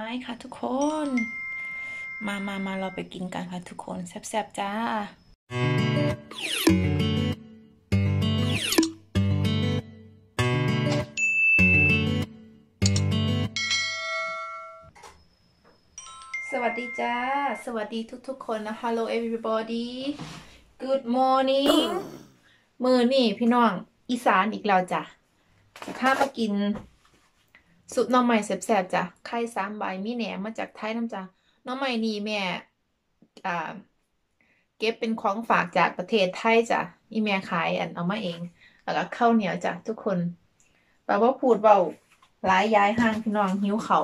ค่ะทุกคน มาเราไปกินกันค่ะทุกคนแซ่บๆจ้าสวัสดีจ้าสวัสดีทุกๆคนนะ Hello everybody Good morning มื้อนี่พี่น้องอีสานอีกแล้วจ้ะจะพามากินซุปหน่อไม้แซ่บๆจ้ะไข่3 ใบมีแหนมมาจากไทยน้ำจ้ะหน่อไม้นี่แม่เก็บเป็นของฝากจากประเทศไทยจ้ะอีแม่ขายเอามาเองแล้วก็ข้าวเหนียวจ้ะทุกคนแปลว่าพูดเบาหลายย้ายห้างพี่น้องหิวเขา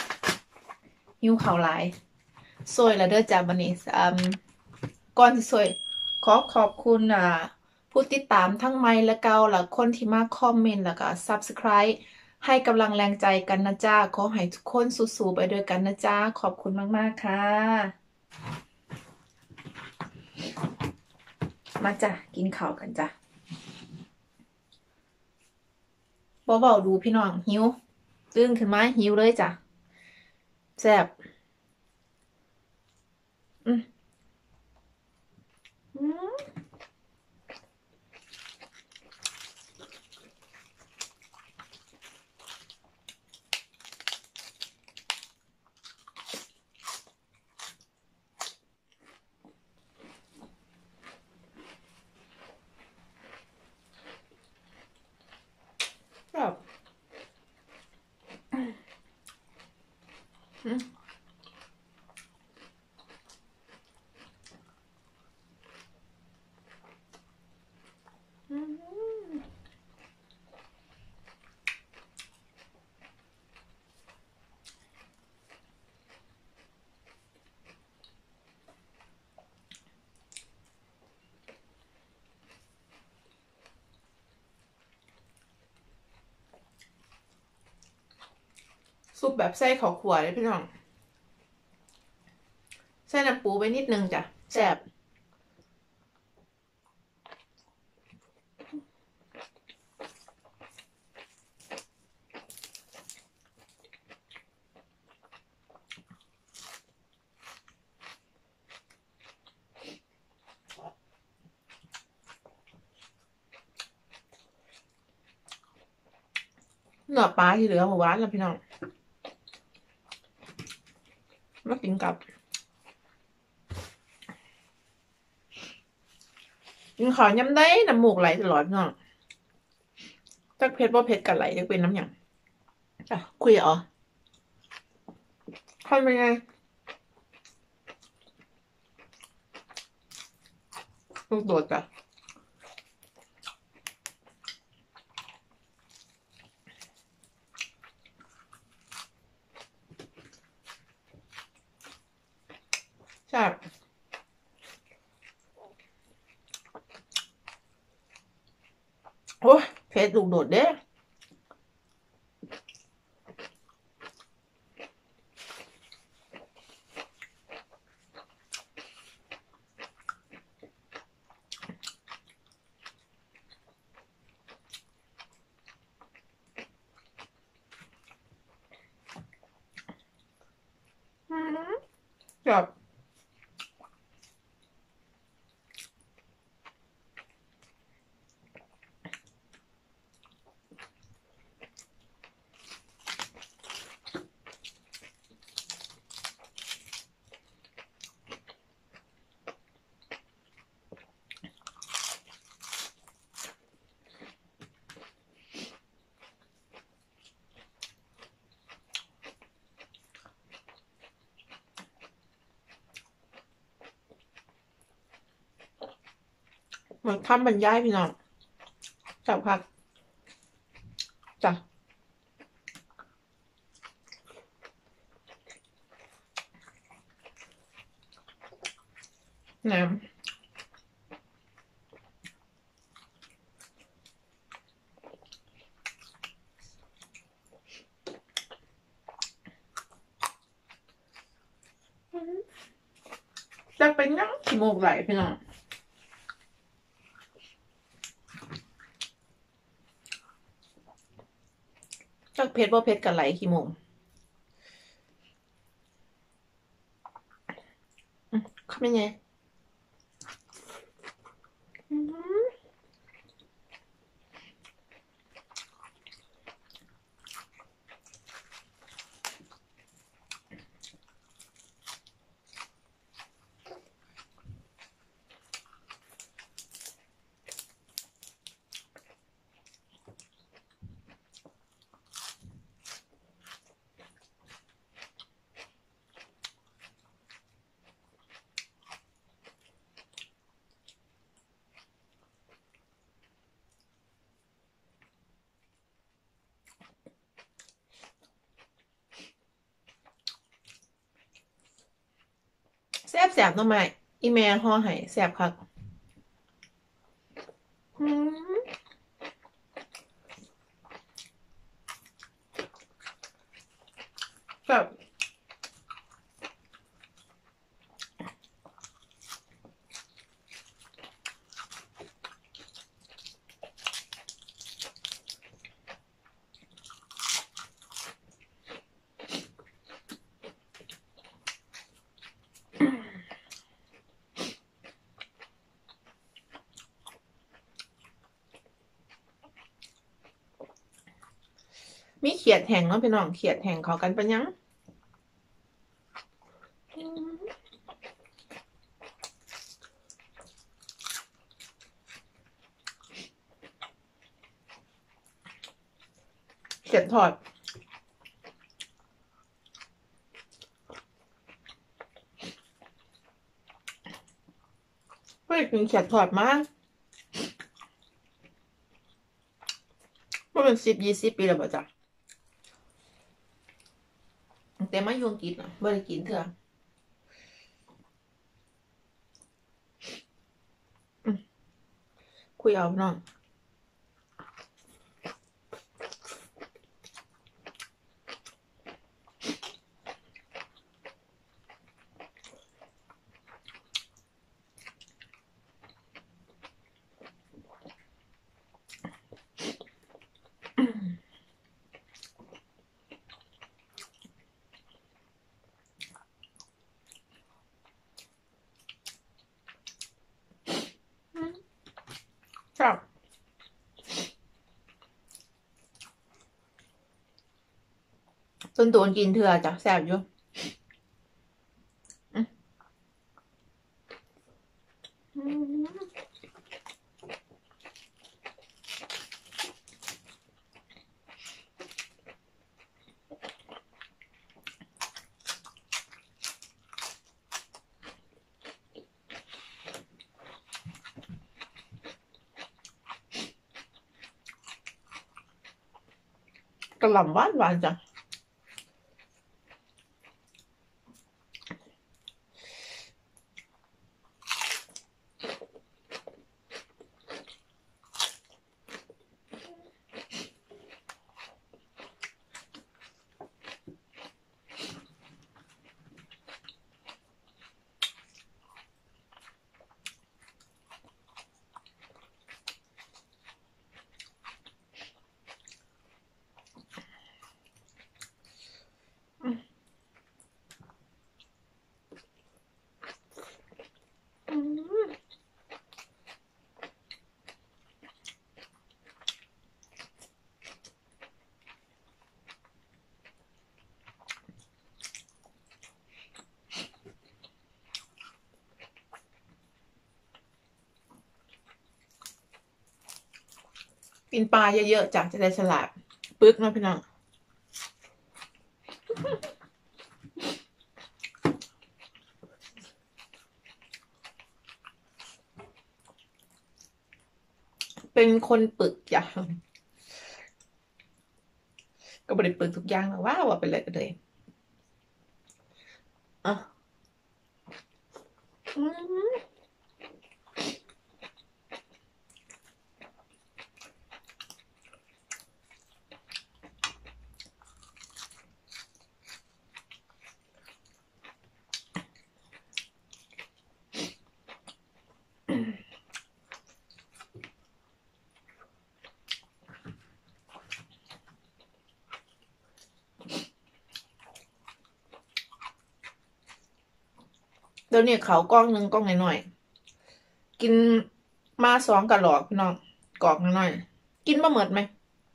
หลายซวยแล้วเด้อจ้ะบันนี้ก่อนที่ซวยขอบคุณผู้ติดตามทั้งใหม่และเก่าแล้วคนที่มาคอมเมนต์แล้วก็ Subscribe ให้กำลังแรงใจกันนะจ้าขอให้ทุกคนสู้ๆไปด้วยกันนะจ้าขอบคุณมากๆค่ะมาจ้ะกินข้าวกันจ้ะเบาๆดูพี่น้องหิวตื่นขึ้นมาหิวเลยจ้ะแซ่บอืมแบบอืมอืมซุปแบบไส้ข้าวคั่วเลยพี่น้องใส่น้ำปูไปนิดนึงจ้ะแซ่บเนื้อปลาที่เหลือหมู่บ้านแล้วพี่น้องมากินกับกินข้าวย้ำได้น้ำมูกไหลตลอดพี่น้องจักเผ็ดบ่เผ็ดกันไหลจะเป็นน้ำหยังจ้ะคุยอ๋อทำเป็นไงลูกโดดจ้ะใช่โอ้ยเผ็ดลูกโดดเด้แบบเหมือนคำบรรยายพี่น้องจับผักจ้ะแหนมจะเป็นยังขี้มูกไหลพี่น้องจักเผ็ดบ่เผ็ดกันไหลขี้มูกเป็นไงแซ่บแสบทำไมอีแม่ห่อให้แซ่บคักแบบมีเขียดแห้งเนาะพี่น้องเขียดแห้งเขากันปะยังเขียดทอดเฮ้ยกินเขียดทอดมากว่าเป็น10-20 ปีแล้วป่ะจ๊ะแต่มาอยู่อังกฤษนะไม่ได้กินเถอะคุยเอาน้องชอบต้นตัวกินเถอะจ้ะแซ่บอยู่กระหล่ำหวานหวานจ้ะกินปลาเยอะๆจ้ะจะได้ฉลาดปึ๊กนะพี่น้องเป็นคนปึกจ้ะก็บริปึกทุกอย่างนะว่าเป็นอะไรกันเลยอ่ะเดี๋ยวนี้เขากล้องหนึ่งกล้องหน่อยๆกินมา2 กะหลอกพี่น้องกรอกหน่อยๆกินมาหมดไหม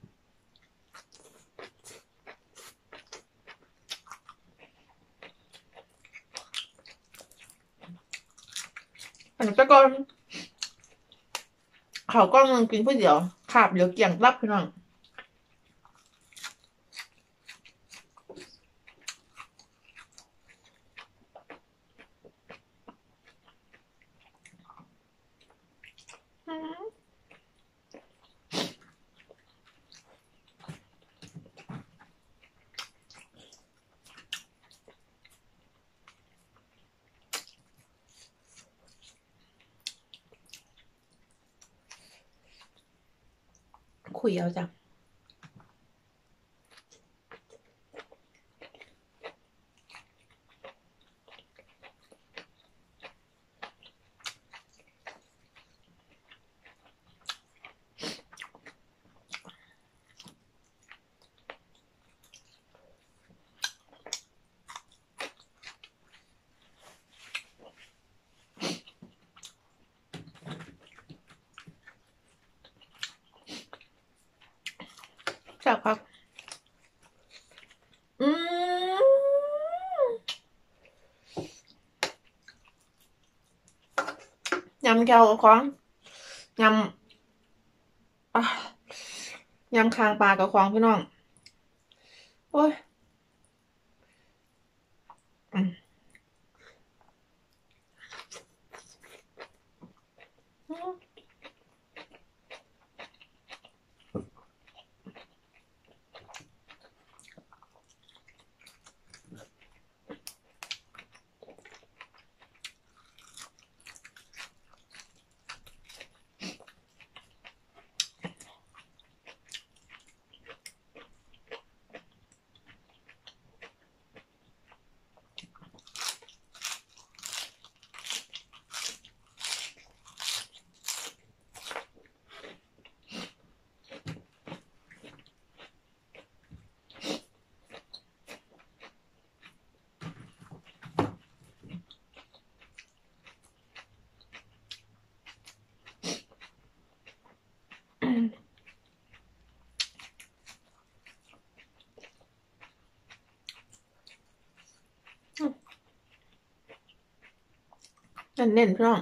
อันนี้ก็เขากล้องหนึ่งกินผู้เดียวขาบเหลือเกี่ยงรับพี่น้องคุยเอาจ้ะจับครับอืยำแก้วของยำยำคางปลากับของพี่น้องโอ้ยเน้นๆพี่น้อง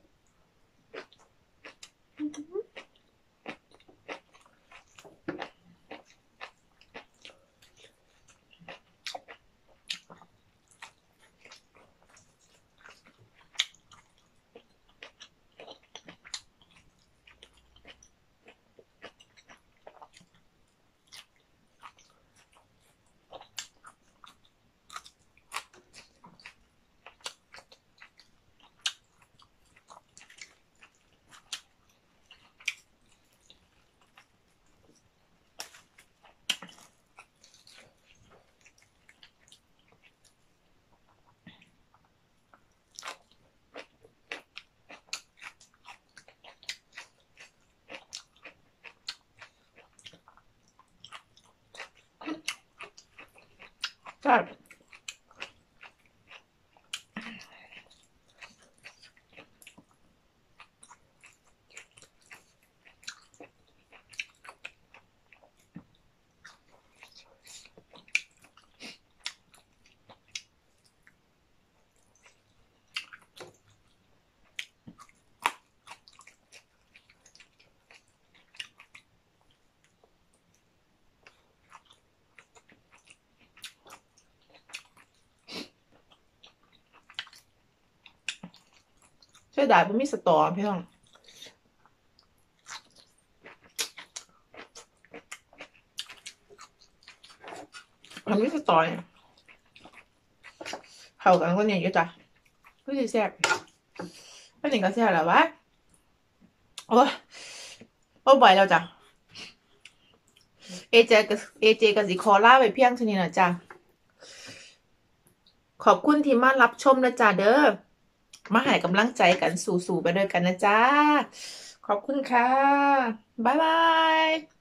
ใช่ใช่ได้ไม่มีสตอพี่น้องมันไม่สตอเนี่ยเข้ากันก็เนี่ยอยู่จ้ะก็จะแซ่บก็หนึ่งก็แซ่บแล้ววะโอ้ยโอ้บ่อยแล้วจ้ะเอเจกับสิคอล่าไปเพียงเท่านี้นะจ้ะขอบคุณที่มารับชมนะจ้ะเด้อมาให้กำลังใจกันสู่ๆไปด้วยกันนะจ้าขอบคุณค่ะบ๊ายบาย